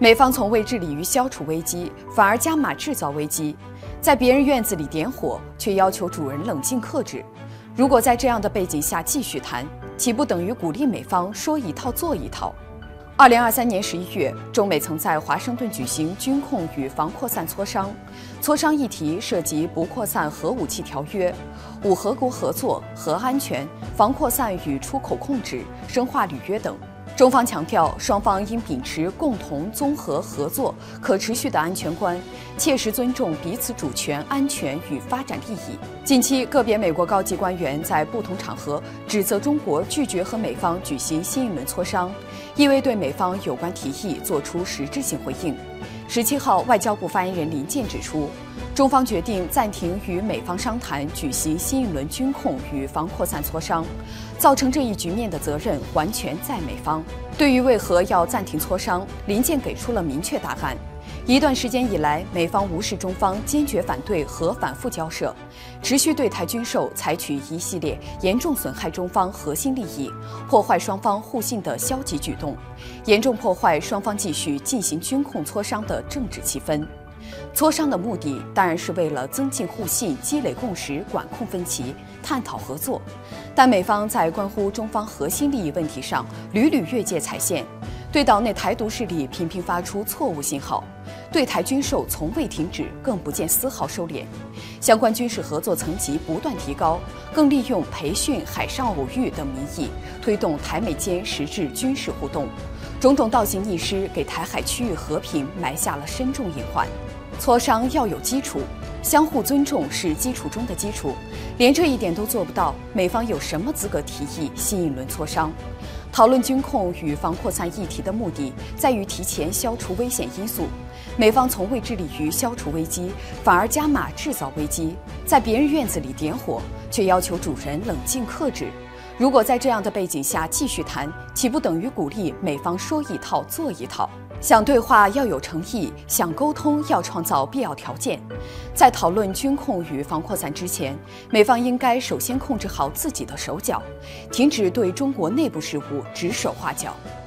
美方从未致力于消除危机，反而加码制造危机，在别人院子里点火，却要求主人冷静克制。如果在这样的背景下继续谈，岂不等于鼓励美方说一套做一套？2023年11月，中美曾在华盛顿举行军控与防扩散磋商，磋商议题涉及不扩散核武器条约、五核国合作、核安全、防扩散与出口控制、深化履约等。中方强调，双方应秉持共同综合合作、可持续的安全观，切实尊重彼此主权、安全与发展利益。近期，个别美国高级官员在不同场合指责中国拒绝和美方举行新一轮磋商，意味对美方有关提议作出实质性回应。17号，外交部发言人林健指出，中方决定暂停与美方商谈，举行新一轮军控与防扩散磋商，造成这一局面的责任完全在美方。对于为何要暂停磋商，林健给出了明确答案。一段时间以来，美方无视中方坚决反对和反复交涉，持续对台军售采取一系列严重损害中方核心利益、破坏双方互信的消极举动，严重破坏双方继续进行军控磋商的政治气氛。磋商的目的当然是为了增进互信、积累共识、管控分歧、探讨合作，但美方在关乎中方核心利益问题上屡屡越界踩线，对岛内台独势力频频发出错误信号，对台军售从未停止，更不见丝毫收敛，相关军事合作层级不断提高，更利用培训、海上偶遇等名义推动台美间实质军事互动，种种倒行逆施给台海区域和平埋下了深重隐患。磋商要有基础，相互尊重是基础中的基础，连这一点都做不到，美方有什么资格提议新一轮磋商？讨论军控与防扩散议题的目的在于提前消除危险因素，美方从未致力于消除危机，反而加码制造危机，在别人院子里点火，却要求主人冷静克制。如果在这样的背景下继续谈，岂不等于鼓励美方说一套做一套？想对话要有诚意，想沟通要创造必要条件。在讨论军控与防扩散之前，美方应该首先控制好自己的手脚，停止对中国内部事务指手画脚。